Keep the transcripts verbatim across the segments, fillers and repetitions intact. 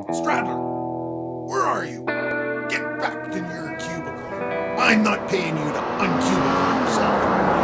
Stradler, where are you? Get back in your cubicle. I'm not paying you to uncubicle yourself.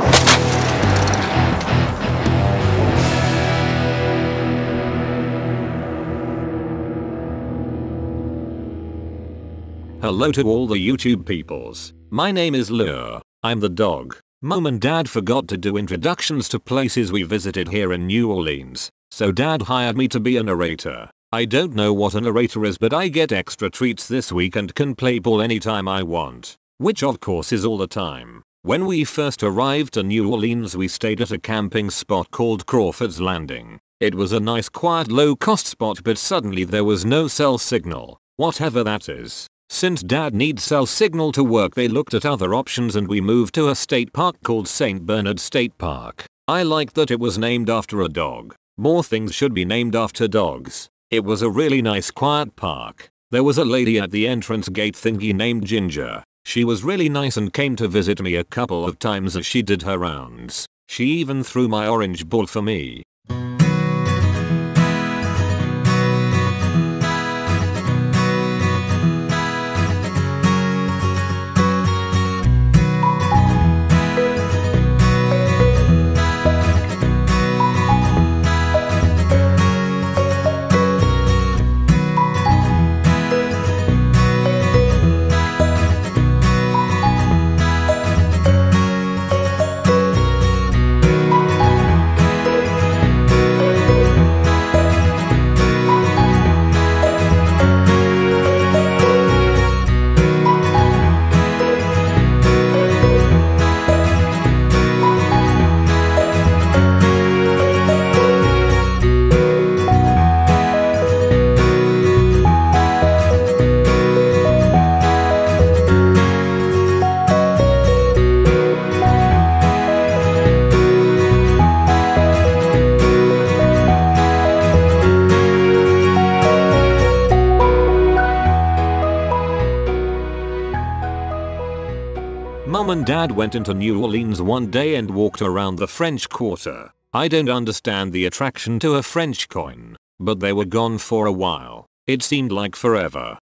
Hello to all the YouTube peoples. My name is Lure. I'm the dog. Mom and Dad forgot to do introductions to places we visited here in New Orleans, so Dad hired me to be a narrator. I don't know what a narrator is, but I get extra treats this week and can play ball anytime I want, which of course is all the time. When we first arrived to New Orleans, we stayed at a camping spot called Crawford's Landing. It was a nice quiet low cost spot, but suddenly there was no cell signal, whatever that is. Since Dad needs cell signal to work, they looked at other options and we moved to a state park called Saint Bernard State Park. I liked that it was named after a dog. More things should be named after dogs. It was a really nice quiet park. There was a lady at the entrance gate thingy named Ginger. She was really nice and came to visit me a couple of times as she did her rounds. She even threw my orange ball for me. Mom and Dad went into New Orleans one day and walked around the French Quarter. I don't understand the attraction to a French coin, but they were gone for a while. It seemed like forever.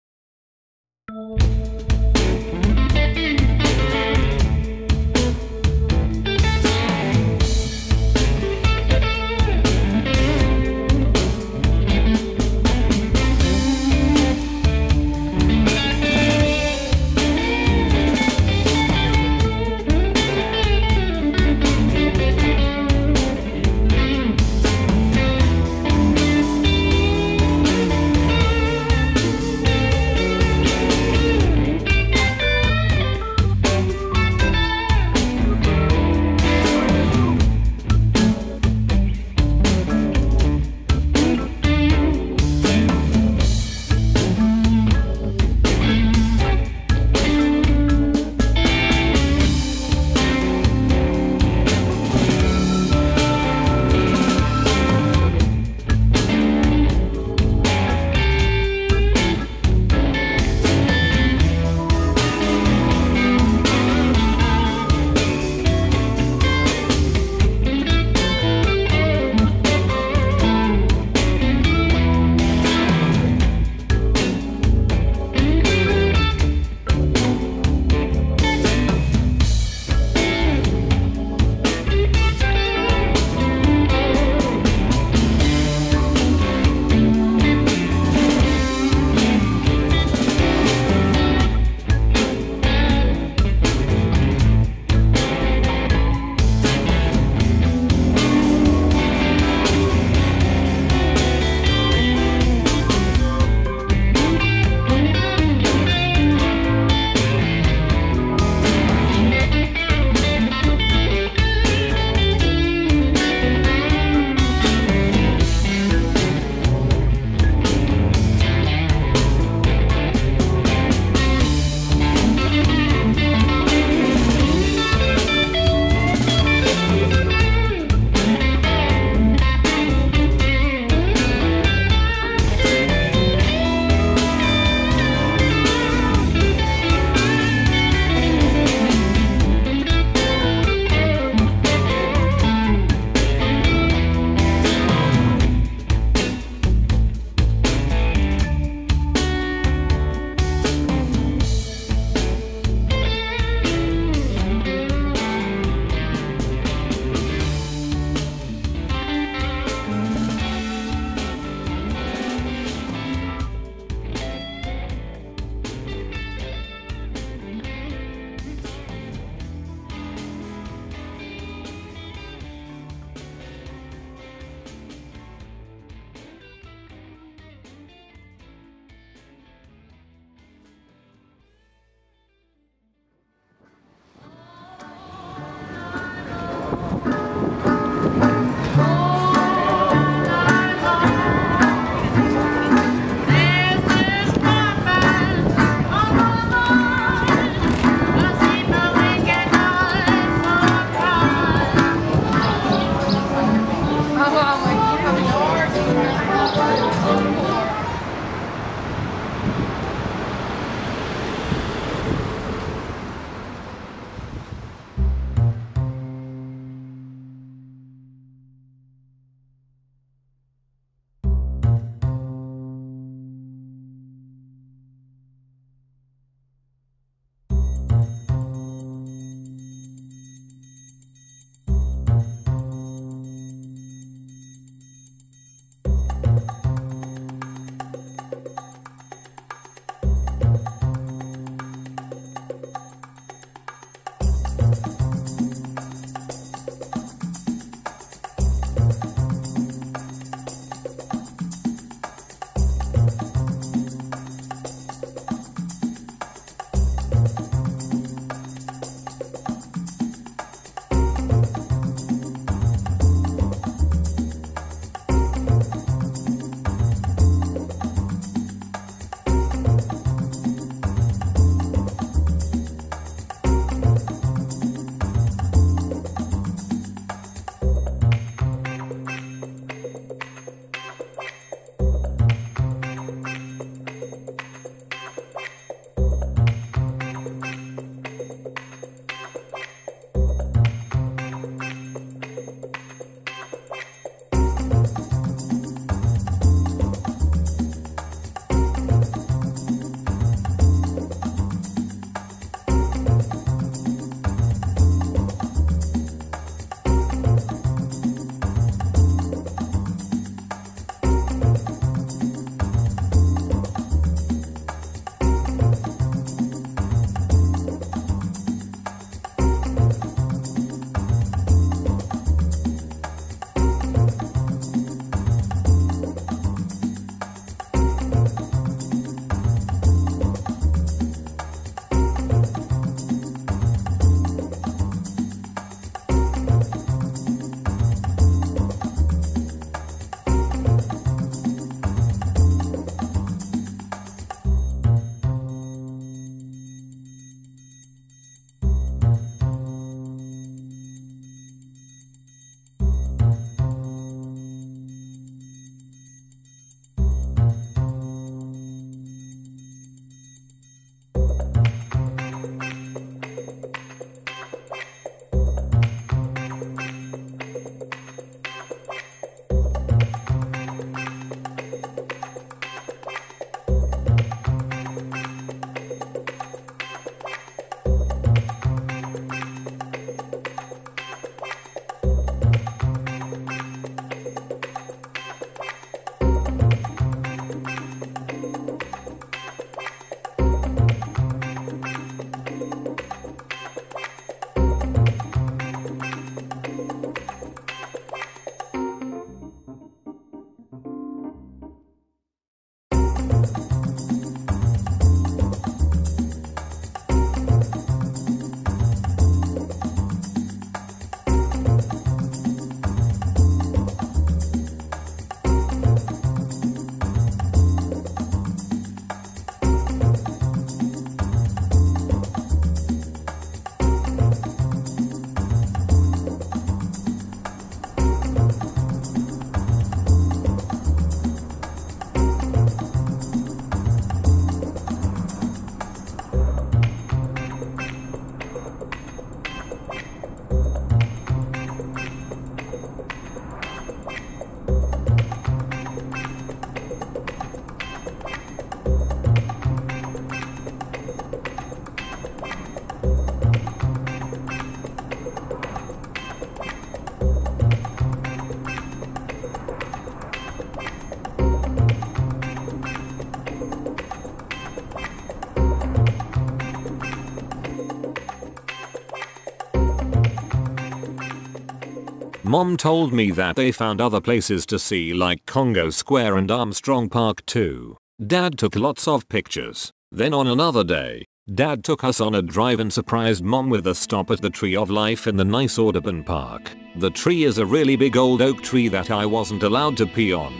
Mom told me that they found other places to see like Congo Square and Armstrong Park too. Dad took lots of pictures. Then on another day, Dad took us on a drive and surprised Mom with a stop at the Tree of Life in the nice Audubon Park. The tree is a really big old oak tree that I wasn't allowed to pee on.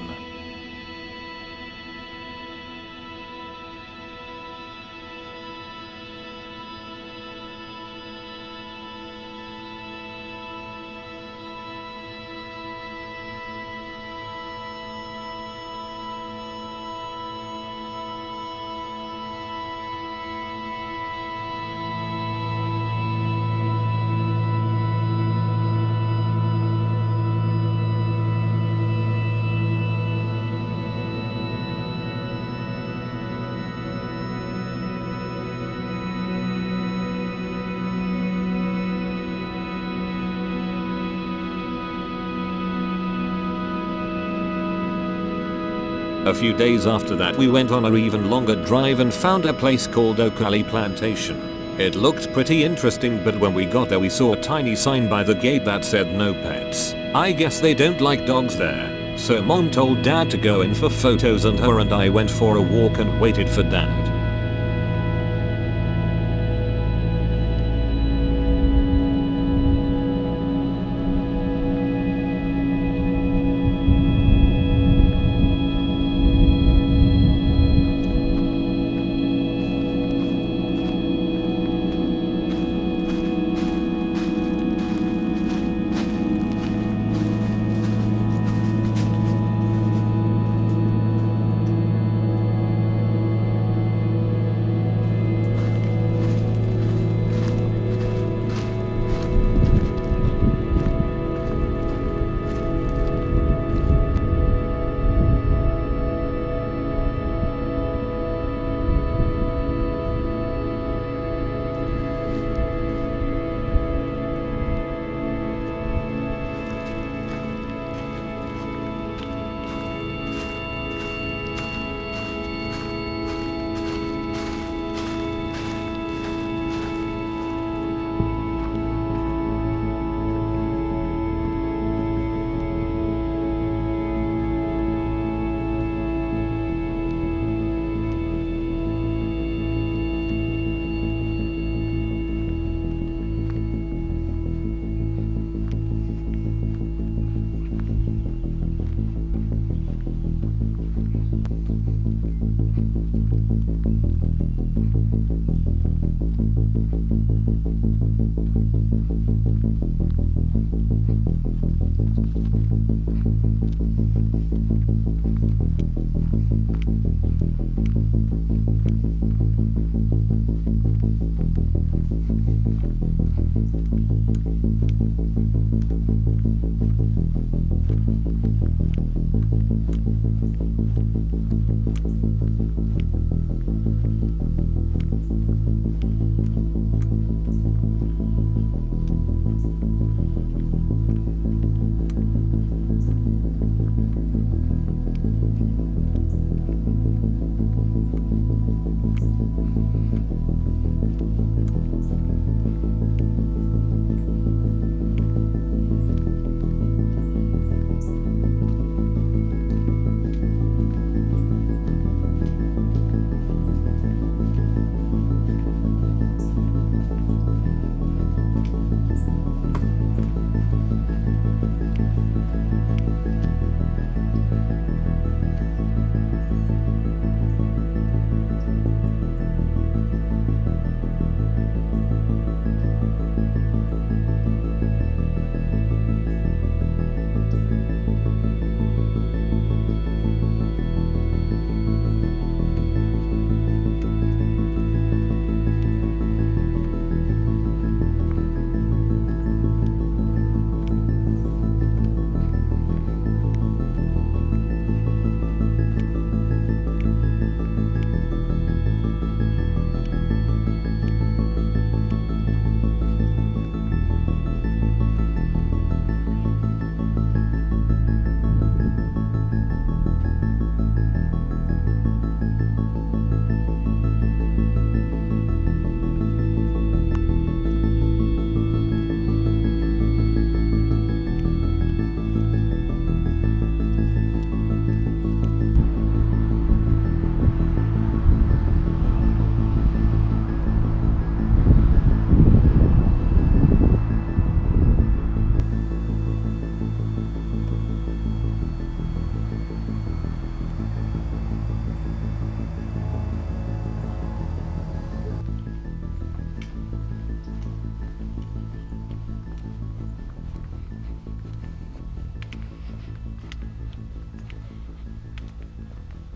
A few days after that we went on an even longer drive and found a place called Oak Alley Plantation. It looked pretty interesting, but when we got there we saw a tiny sign by the gate that said no pets. I guess they don't like dogs there. So Mom told Dad to go in for photos and her and I went for a walk and waited for Dad.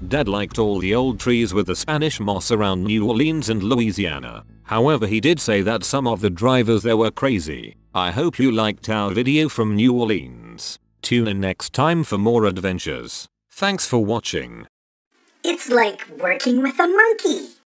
Dad liked all the old trees with the Spanish moss around New Orleans and Louisiana. However, he did say that some of the drivers there were crazy. I hope you liked our video from New Orleans. Tune in next time for more adventures. Thanks for watching. It's like working with a monkey.